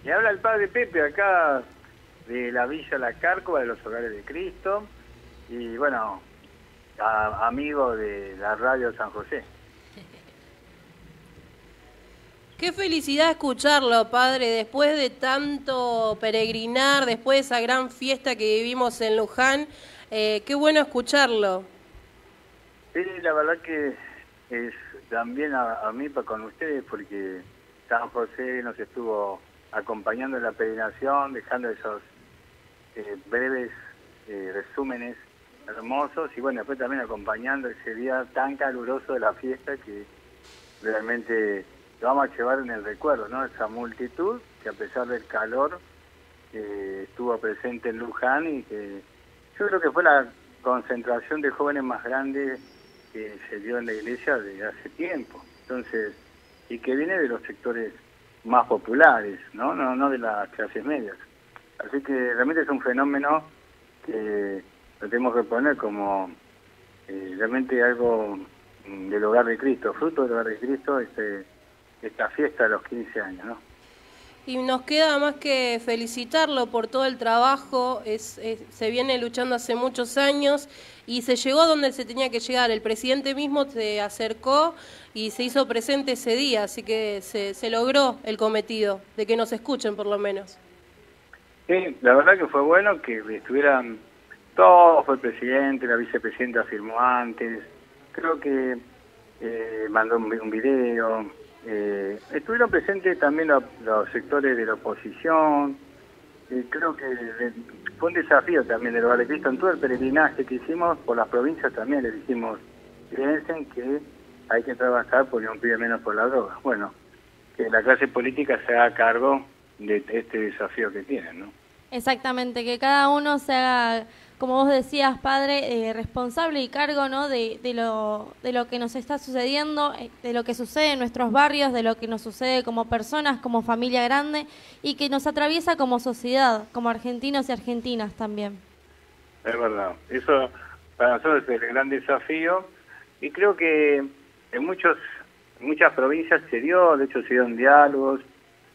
Y habla el padre Pepe acá de la Villa La Cárcova, de los Hogares de Cristo, y bueno, amigo de la radio San José. Qué felicidad escucharlo, padre, después de tanto peregrinar, después de esa gran fiesta que vivimos en Luján. Qué bueno escucharlo. Sí, la verdad que es también a mí con ustedes, porque San José nos estuvo acompañando en la peregrinación, dejando esos breves resúmenes hermosos, y bueno, después también acompañando ese día tan caluroso de la fiesta que realmente lo vamos a llevar en el recuerdo, ¿no? Esa multitud que a pesar del calor estuvo presente en Luján, y que yo creo que fue la concentración de jóvenes más grande que se dio en la iglesia desde hace tiempo. Entonces, y que viene de los sectores más populares, no de las clases medias. Así que realmente es un fenómeno que lo tenemos que poner como realmente algo del hogar de Cristo, fruto del hogar de Cristo, esta fiesta de los 15 años, ¿no? Y nos queda más que felicitarlo por todo el trabajo, se viene luchando hace muchos años y se llegó donde se tenía que llegar. El presidente mismo se acercó y se hizo presente ese día, así que se logró el cometido, de que nos escuchen por lo menos. Sí, la verdad que fue bueno que estuvieran todos, fue el presidente, la vicepresidenta firmó antes, creo que mandó un video. Estuvieron presentes también los sectores de la oposición. Creo que fue un desafío también del Hogar de Cristo en todo el peregrinaje que hicimos por las provincias. También le dijimos, piensen que hay que trabajar por un pide menos por la droga. Bueno, que la clase política se haga cargo de este desafío que tienen, ¿no? Exactamente, que cada uno se haga, como vos decías, padre, responsable y cargo, ¿no? de lo que nos está sucediendo, de lo que sucede en nuestros barrios, de lo que nos sucede como personas, como familia grande, y que nos atraviesa como sociedad, como argentinos y argentinas también. Es verdad, eso para nosotros es el gran desafío, y creo que en muchas provincias se dio, de hecho se dieron diálogos,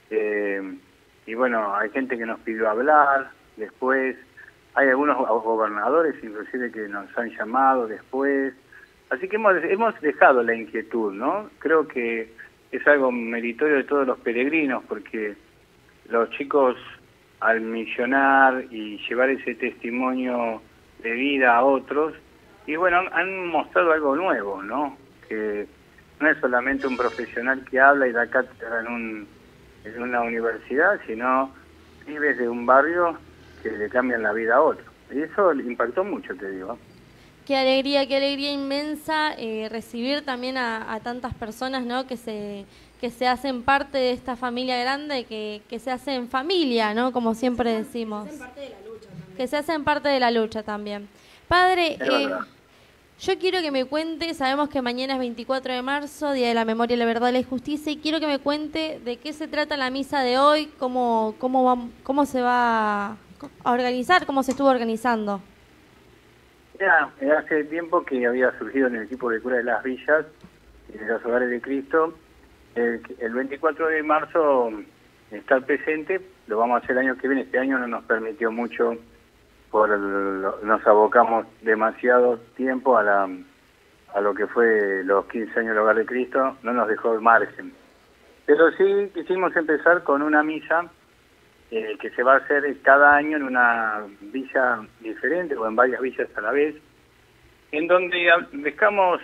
y bueno, hay gente que nos pidió hablar después. Hay algunos gobernadores inclusive que nos han llamado después. Así que hemos dejado la inquietud, ¿no? Creo que es algo meritorio de todos los peregrinos, porque los chicos al misionar y llevar ese testimonio de vida a otros, y bueno, han mostrado algo nuevo, ¿no? Que no es solamente un profesional que habla y da cátedra en una universidad, sino pibes de un barrio que le cambian la vida a otro. Y eso le impactó mucho, te digo. Qué alegría inmensa recibir también a tantas personas, ¿no? que se hacen parte de esta familia grande, que se hacen familia, ¿no? Como siempre decimos. Que se hacen parte de la lucha también. Padre, yo quiero que me cuente, sabemos que mañana es 24 de marzo, Día de la Memoria, la Verdad y la Justicia, y quiero que me cuente de qué se trata la misa de hoy, cómo se va a organizar, cómo se estuvo organizando. Ya, hace tiempo que había surgido en el equipo de cura de las villas y de los Hogares de Cristo, el 24 de marzo estar presente. Lo vamos a hacer el año que viene. Este año no nos permitió mucho, nos abocamos demasiado tiempo a lo que fue los 15 años del Hogar de Cristo, no nos dejó el margen. Pero sí quisimos empezar con una misa que se va a hacer cada año en una villa diferente o en varias villas a la vez, en donde dejamos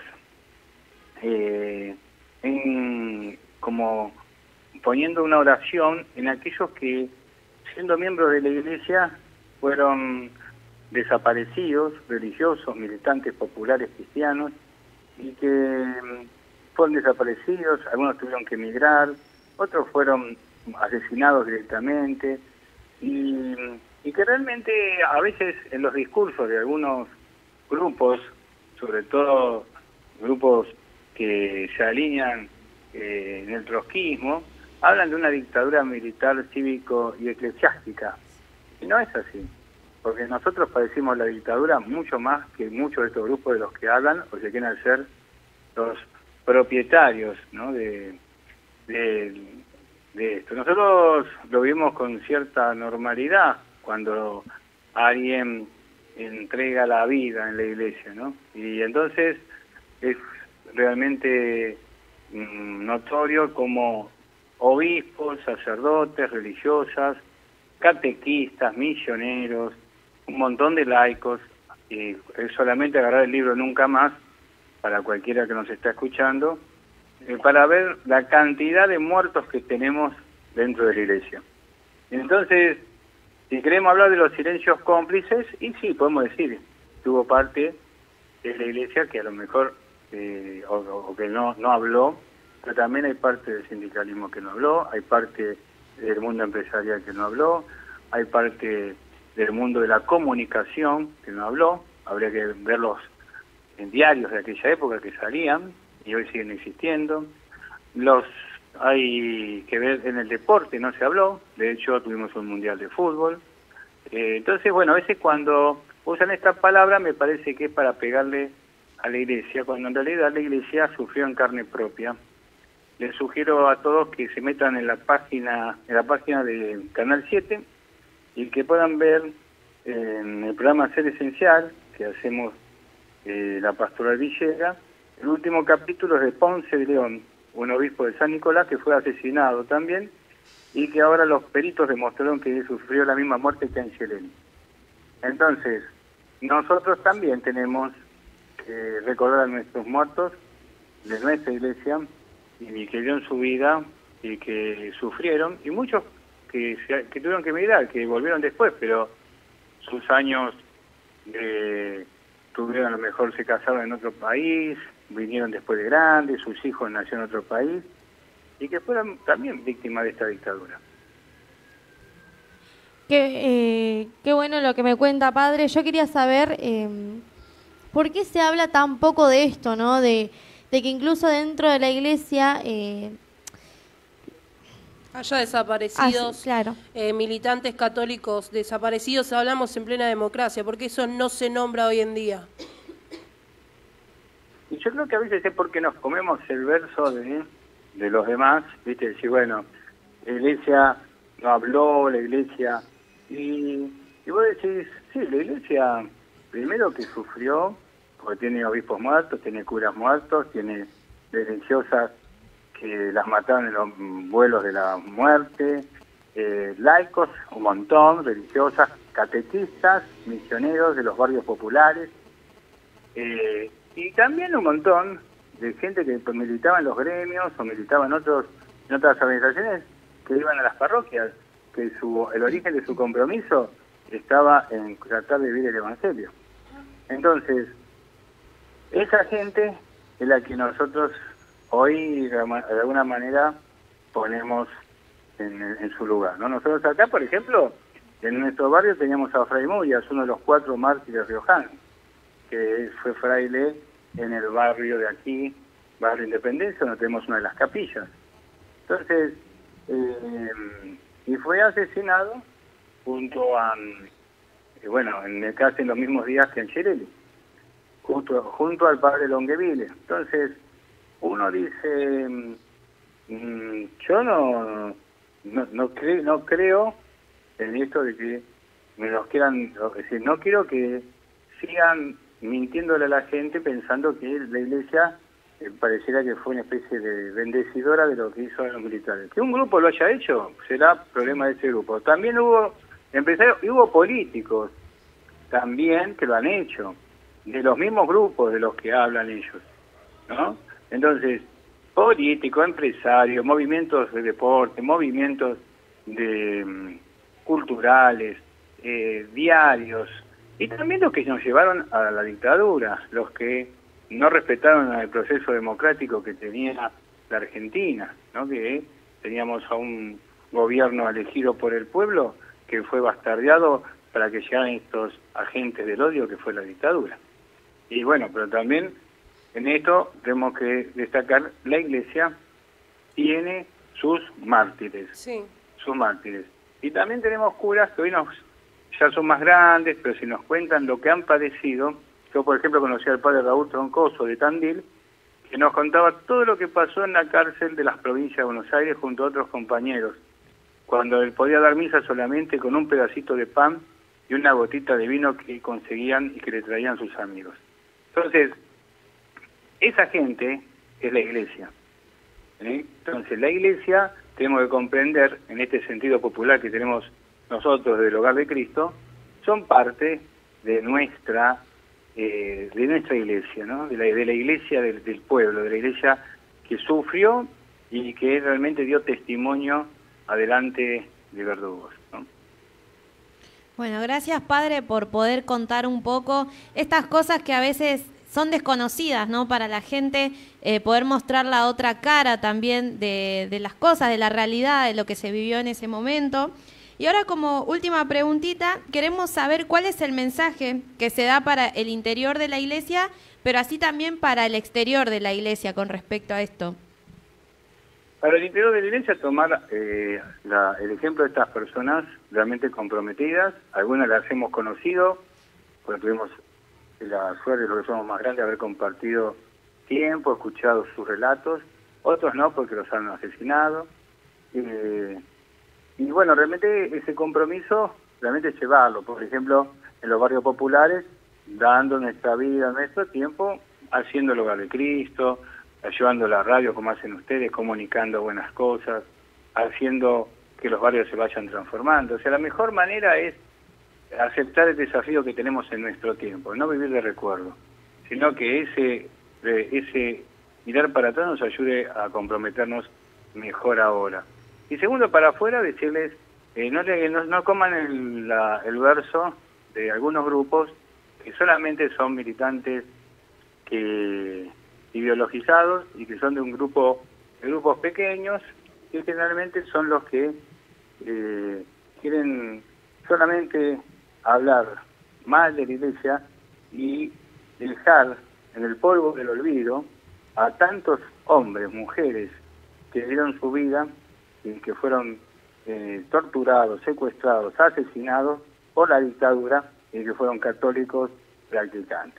como poniendo una oración en aquellos que, siendo miembros de la iglesia, fueron desaparecidos, religiosos, militantes populares cristianos, y que fueron desaparecidos. Algunos tuvieron que emigrar, otros fueron asesinados directamente, y que realmente a veces en los discursos de algunos grupos, sobre todo grupos que se alinean en el trotskismo, hablan de una dictadura militar, cívico y eclesiástica, y no es así, porque nosotros padecimos la dictadura mucho más que muchos de estos grupos de los que hablan o se quieren hacer los propietarios, ¿no? de de esto. Nosotros lo vimos con cierta normalidad cuando alguien entrega la vida en la iglesia, ¿no? Y entonces es realmente notorio como obispos, sacerdotes, religiosas, catequistas, misioneros, un montón de laicos, y es solamente agarrar el libro Nunca Más, para cualquiera que nos está escuchando, para ver la cantidad de muertos que tenemos dentro de la iglesia. Entonces, si queremos hablar de los silencios cómplices, y sí, podemos decir, tuvo parte de la iglesia que a lo mejor, o que no habló, pero también hay parte del sindicalismo que no habló, hay parte del mundo empresarial que no habló, hay parte del mundo de la comunicación que no habló, habría que verlos en diarios de aquella época que salían, y hoy siguen existiendo. Hay que ver en el deporte, no se habló, de hecho tuvimos un mundial de fútbol. Entonces, bueno, a veces cuando usan esta palabra me parece que es para pegarle a la iglesia, cuando en realidad la iglesia sufrió en carne propia. Les sugiero a todos que se metan en la página de Canal 7 y que puedan ver en el programa Ser Esencial, que hacemos la Pastoral Villega, el último capítulo es de Ponce de León, un obispo de San Nicolás que fue asesinado también y que ahora los peritos demostraron que sufrió la misma muerte que Angelelli. Entonces, nosotros también tenemos que recordar a nuestros muertos de nuestra iglesia y que dieron su vida y que sufrieron, y muchos que tuvieron que emigrar, que volvieron después, pero sus años tuvieron, a lo mejor se casaron en otro país, vinieron después de grandes, sus hijos nacieron en otro país, y que fueron también víctimas de esta dictadura. Qué bueno lo que me cuenta, padre. Yo quería saber por qué se habla tan poco de esto, ¿no? De que incluso dentro de la iglesia haya desaparecidos, claro. Militantes católicos desaparecidos. Hablamos en plena democracia, porque eso no se nombra hoy en día. Y yo creo que a veces es porque nos comemos el verso de los demás, ¿viste? Decir, bueno, la iglesia no habló, la iglesia... Y vos decís, sí, la iglesia primero que sufrió, porque tiene obispos muertos, tiene curas muertos, tiene religiosas que las mataron en los vuelos de la muerte, laicos, un montón, religiosas, catequistas, misioneros de los barrios populares, y también un montón de gente que militaba en los gremios o militaba en otras organizaciones que iban a las parroquias, que el origen de su compromiso estaba en tratar de vivir el Evangelio. Entonces, esa gente es la que nosotros hoy de alguna manera ponemos en su lugar, ¿no? Nosotros acá, por ejemplo, en nuestro barrio teníamos a Fray Murias, uno de los 4 mártires riojanos, que fue fraile en el barrio de aquí, barrio Independencia, donde tenemos una de las capillas. Entonces, y fue asesinado junto a, casi en los mismos días que Angelelli, junto al padre Longueville. Entonces, uno dice, yo no creo en esto de que me los quieran, es decir, no quiero que sigan mintiéndole a la gente pensando que la iglesia pareciera que fue una especie de bendecidora de lo que hizo a los militares. Que un grupo lo haya hecho, será problema de ese grupo. También hubo empresarios y hubo políticos también que lo han hecho, de los mismos grupos de los que hablan ellos, ¿no? Entonces, políticos, empresarios, movimientos de deporte, movimientos culturales, diarios, y también los que nos llevaron a la dictadura, los que no respetaron el proceso democrático que tenía la Argentina, ¿no? Que teníamos a un gobierno elegido por el pueblo que fue bastardeado para que llegaran estos agentes del odio que fue la dictadura. Y bueno, pero también en esto tenemos que destacar, la iglesia tiene sus mártires, sí, sus mártires. Y también tenemos curas que hoy ya son más grandes, pero si nos cuentan lo que han padecido. Yo, por ejemplo, conocí al padre Raúl Troncoso de Tandil, que nos contaba todo lo que pasó en la cárcel de las provincias de Buenos Aires junto a otros compañeros, cuando él podía dar misa solamente con un pedacito de pan y una gotita de vino que conseguían y que le traían sus amigos. Entonces, esa gente es la iglesia. Entonces, la iglesia, tenemos que comprender, en este sentido popular que tenemos nosotros del Hogar de Cristo, son parte de nuestra iglesia, ¿no? de la iglesia del pueblo, de la iglesia que sufrió y que realmente dio testimonio adelante de verdugos, ¿no? Bueno, gracias, padre, por poder contar un poco estas cosas que a veces son desconocidas, ¿no? Para la gente, poder mostrar la otra cara también de las cosas, de la realidad, de lo que se vivió en ese momento. Y ahora, como última preguntita, queremos saber cuál es el mensaje que se da para el interior de la iglesia, pero así también para el exterior de la iglesia con respecto a esto. Para el interior de la iglesia, tomar el ejemplo de estas personas realmente comprometidas. Algunas las hemos conocido, porque tuvimos la suerte, los que somos más grandes, de haber compartido tiempo, escuchado sus relatos. Otros no, porque los han asesinado. Y bueno, realmente ese compromiso, realmente llevarlo. Por ejemplo, en los barrios populares, dando nuestra vida, nuestro tiempo, haciendo el Hogar de Cristo, ayudando a la radio como hacen ustedes, comunicando buenas cosas, haciendo que los barrios se vayan transformando. O sea, la mejor manera es aceptar el desafío que tenemos en nuestro tiempo, no vivir de recuerdo, sino que ese mirar para atrás nos ayude a comprometernos mejor ahora. Y segundo, para afuera, decirles, no coman el verso de algunos grupos que solamente son militantes ideologizados y que son de grupos pequeños, que generalmente son los que quieren solamente hablar mal de la iglesia y dejar en el polvo del olvido a tantos hombres, mujeres que dieron su vida y que fueron torturados, secuestrados, asesinados por la dictadura y que fueron católicos practicantes.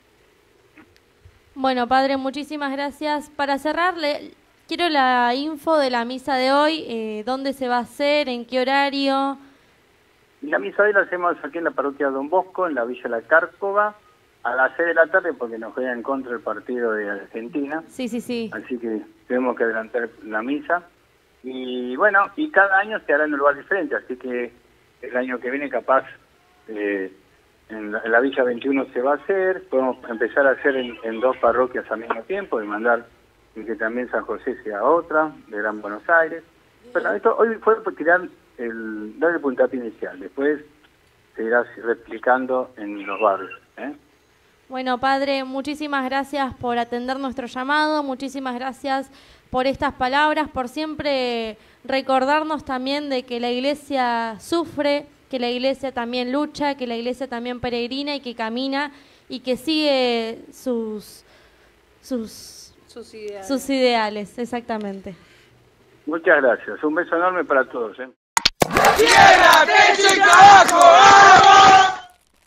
Bueno, padre, muchísimas gracias. Para cerrarle, quiero la info de la misa de hoy, dónde se va a hacer, en qué horario. La misa de hoy la hacemos aquí en la parroquia Don Bosco, en la Villa La Cárcova, a las 6 de la tarde, porque nos juega en contra el partido de Argentina. Sí. Así que tenemos que adelantar la misa. Y bueno, y cada año se hará en un lugar diferente, así que el año que viene capaz en la Villa 21 se va a hacer, podemos empezar a hacer en 2 parroquias al mismo tiempo, y mandar y que también San José sea otra, de Gran Buenos Aires. Bueno, esto hoy fue por dar el puntapié inicial, después se irá replicando en los barrios. Bueno, padre, muchísimas gracias por atender nuestro llamado, muchísimas gracias por estas palabras, por siempre recordarnos también de que la iglesia sufre, que la iglesia también lucha, que la iglesia también peregrina y que camina y que sigue sus ideales, exactamente. Muchas gracias, un beso enorme para todos. ¡Tierra, techo y trabajo!